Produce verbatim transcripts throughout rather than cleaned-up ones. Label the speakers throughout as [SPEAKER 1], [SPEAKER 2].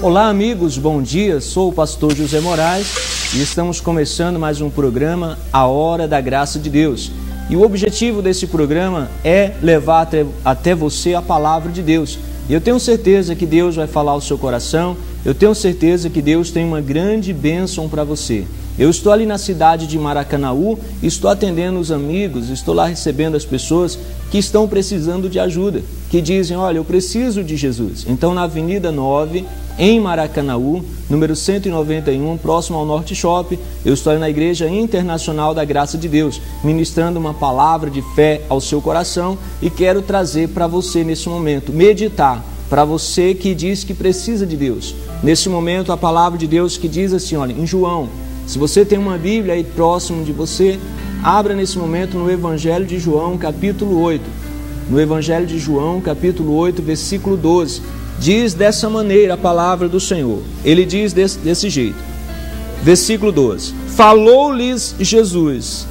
[SPEAKER 1] Olá amigos, bom dia, sou o pastor José Moraes e estamos começando mais um programa, A Hora da Graça de Deus. E o objetivo desse programa é levar até, até você a palavra de Deus. E eu tenho certeza que Deus vai falar ao seu coração, eu tenho certeza que Deus tem uma grande bênção para você. Eu estou ali na cidade de Maracanaú, estou atendendo os amigos, estou lá recebendo as pessoas que estão precisando de ajuda, que dizem, olha, eu preciso de Jesus. Então na Avenida nove, em Maracanaú, número cento e noventa e um, próximo ao Norte Shopping, eu estou na Igreja Internacional da Graça de Deus, ministrando uma palavra de fé ao seu coração e quero trazer para você nesse momento, meditar, para você que diz que precisa de Deus. Nesse momento a palavra de Deus que diz assim, olha, em João, se você tem uma Bíblia aí próximo de você, abra nesse momento no Evangelho de João, capítulo oito. No Evangelho de João, capítulo oito, versículo doze. Diz dessa maneira a palavra do Senhor. Ele diz desse, desse jeito. Versículo doze. Falou-lhes Jesus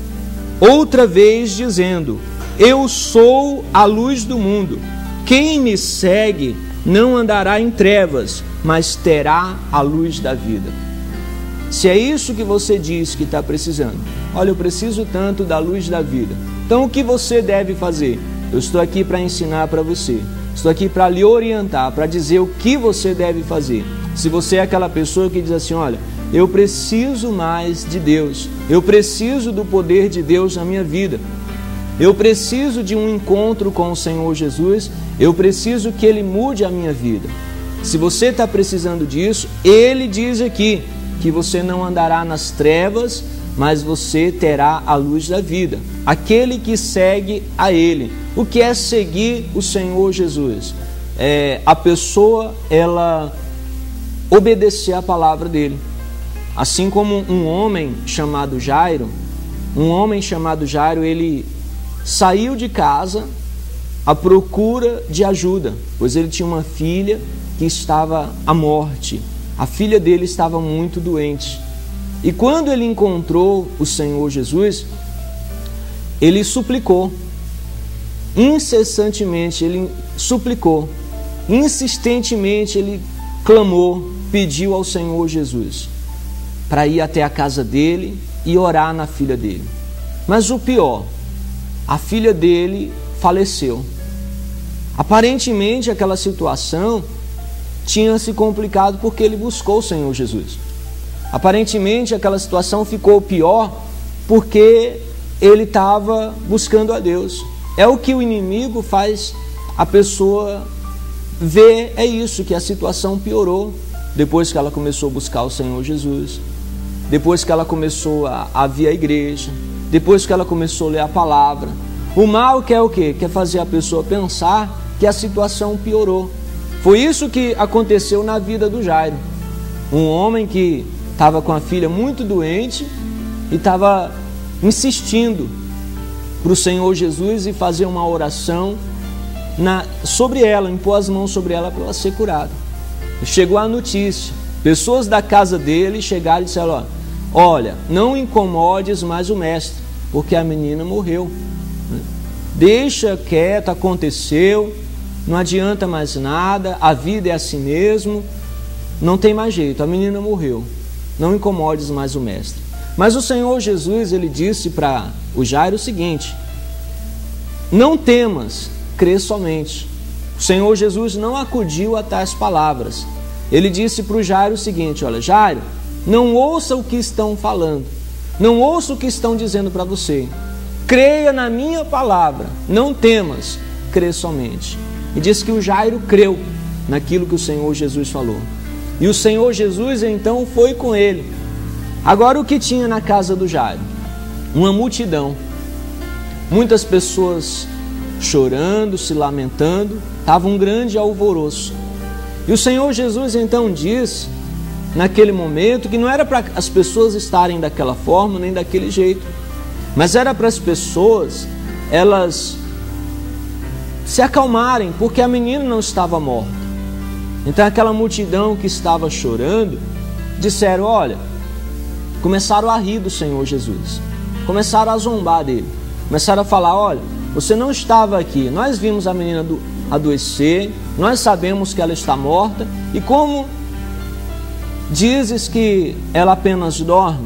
[SPEAKER 1] outra vez dizendo, eu sou a luz do mundo. Quem me segue não andará em trevas, mas terá a luz da vida. Se é isso que você diz que está precisando, olha, eu preciso tanto da luz da vida. Então o que você deve fazer? Eu estou aqui para ensinar para você. Estou aqui para lhe orientar, para dizer o que você deve fazer. Se você é aquela pessoa que diz assim, olha, eu preciso mais de Deus. Eu preciso do poder de Deus na minha vida. Eu preciso de um encontro com o Senhor Jesus. Eu preciso que Ele mude a minha vida. Se você está precisando disso, Ele diz aqui que você não andará nas trevas, mas você terá a luz da vida. Aquele que segue a Ele. O que é seguir o Senhor Jesus? É a pessoa, ela obedecer a palavra dEle. Assim como um homem chamado Jairo, um homem chamado Jairo, ele saiu de casa à procura de ajuda, pois ele tinha uma filha que estava à morte. A filha dele estava muito doente. E quando ele encontrou o Senhor Jesus, ele suplicou. Incessantemente ele suplicou. Insistentemente ele clamou, pediu ao Senhor Jesus para ir até a casa dele e orar na filha dele. Mas o pior, a filha dele faleceu. Aparentemente aquela situação tinha se complicado porque ele buscou o Senhor Jesus. Aparentemente aquela situação ficou pior porque ele estava buscando a Deus. É o que o inimigo faz a pessoa ver, é isso, que a situação piorou depois que ela começou a buscar o Senhor Jesus, depois que ela começou a, a vir à igreja, depois que ela começou a ler a palavra. O mal quer o quê? Quer fazer a pessoa pensar que a situação piorou. Foi isso que aconteceu na vida do Jairo. Um homem que estava com a filha muito doente e estava insistindo para o Senhor Jesus e fazer uma oração na, sobre ela, impor as mãos sobre ela para ela ser curada. Chegou a notícia, pessoas da casa dele chegaram e disseram, olha, não incomodes mais o mestre, porque a menina morreu. Deixa quieto, aconteceu, não adianta mais nada, a vida é assim mesmo, não tem mais jeito, a menina morreu, não incomodes mais o mestre. Mas o Senhor Jesus, ele disse para o Jairo o seguinte, não temas, crê somente. O Senhor Jesus não acudiu a tais palavras. Ele disse para o Jairo o seguinte, olha, Jairo, não ouça o que estão falando, não ouça o que estão dizendo para você. Creia na minha palavra, não temas, crê somente. E disse que o Jairo creu naquilo que o Senhor Jesus falou. E o Senhor Jesus então foi com ele. Agora o que tinha na casa do Jairo? Uma multidão. Muitas pessoas chorando, se lamentando. Estava um grande alvoroço. E o Senhor Jesus então disse, naquele momento, que não era para as pessoas estarem daquela forma, nem daquele jeito. Mas era para as pessoas, elas se acalmarem, porque a menina não estava morta. Então aquela multidão que estava chorando, disseram, olha, começaram a rir do Senhor Jesus, começaram a zombar dele, começaram a falar, olha, você não estava aqui, nós vimos a menina adoecer, nós sabemos que ela está morta, e como dizes que ela apenas dorme?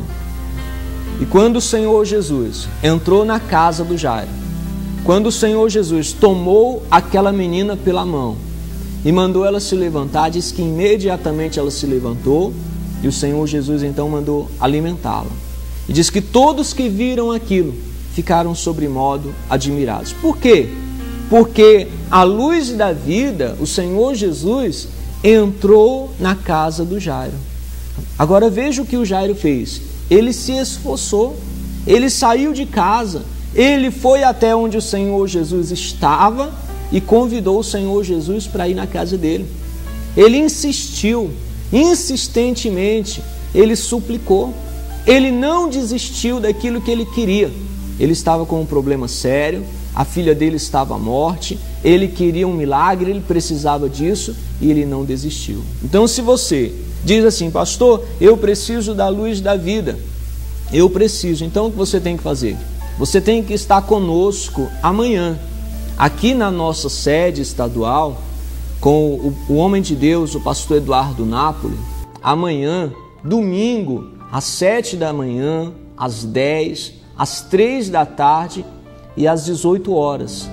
[SPEAKER 1] E quando o Senhor Jesus entrou na casa do Jairo, quando o Senhor Jesus tomou aquela menina pela mão e mandou ela se levantar, diz que imediatamente ela se levantou e o Senhor Jesus então mandou alimentá-la. E diz que todos que viram aquilo ficaram sobremodo admirados. Por quê? Porque a luz da vida, o Senhor Jesus, entrou na casa do Jairo. Agora veja o que o Jairo fez. Ele se esforçou, ele saiu de casa, ele foi até onde o Senhor Jesus estava e convidou o Senhor Jesus para ir na casa dele. Ele insistiu, insistentemente, ele suplicou. Ele não desistiu daquilo que ele queria. Ele estava com um problema sério, a filha dele estava à morte, ele queria um milagre, ele precisava disso e ele não desistiu. Então, se você diz assim, pastor, eu preciso da luz da vida, eu preciso, então o que você tem que fazer? Você tem que estar conosco amanhã, aqui na nossa sede estadual, com o, o homem de Deus, o pastor Eduardo Napoli, amanhã, domingo, às sete da manhã, às dez, às três da tarde e às dezoito horas.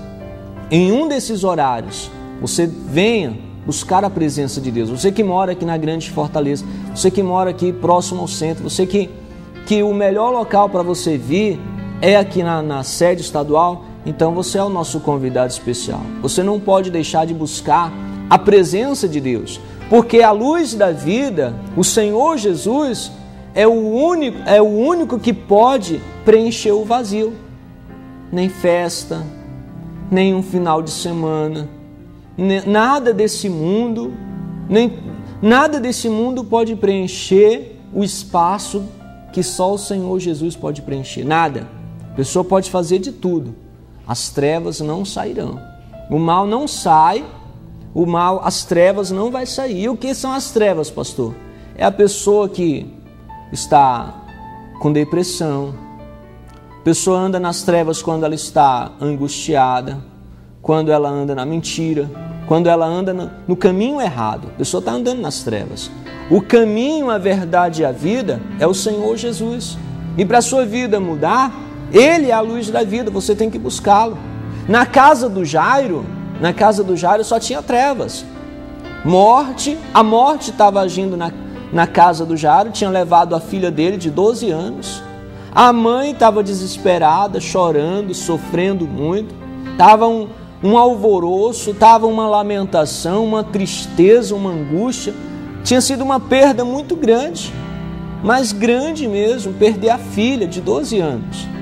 [SPEAKER 1] Em um desses horários, você venha buscar a presença de Deus. Você que mora aqui na Grande Fortaleza, você que mora aqui próximo ao centro, você que, que o melhor local para você vir é aqui na, na sede estadual, então você é o nosso convidado especial. Você não pode deixar de buscar a presença de Deus, porque a luz da vida, o Senhor Jesus, é o único, é o único que pode preencher o vazio. Nem festa, nem um final de semana, nem, nada desse mundo, nem, nada desse mundo pode preencher o espaço que só o Senhor Jesus pode preencher. Nada. A pessoa pode fazer de tudo. As trevas não sairão. O mal não sai, o mal, as trevas não vai sair. E o que são as trevas, pastor? É a pessoa que está com depressão. A pessoa anda nas trevas quando ela está angustiada, quando ela anda na mentira, quando ela anda no, no caminho errado. A pessoa está andando nas trevas. O caminho, a verdade e a vida é o Senhor Jesus. E para a sua vida mudar, Ele é a luz da vida, você tem que buscá-lo. Na casa do Jairo, na casa do Jairo só tinha trevas. Morte, a morte estava agindo na Na casa do Jairo, tinha levado a filha dele de doze anos. A mãe estava desesperada, chorando, sofrendo muito. Estava um, um alvoroço, estava uma lamentação, uma tristeza, uma angústia. Tinha sido uma perda muito grande, mas grande mesmo, perder a filha de doze anos.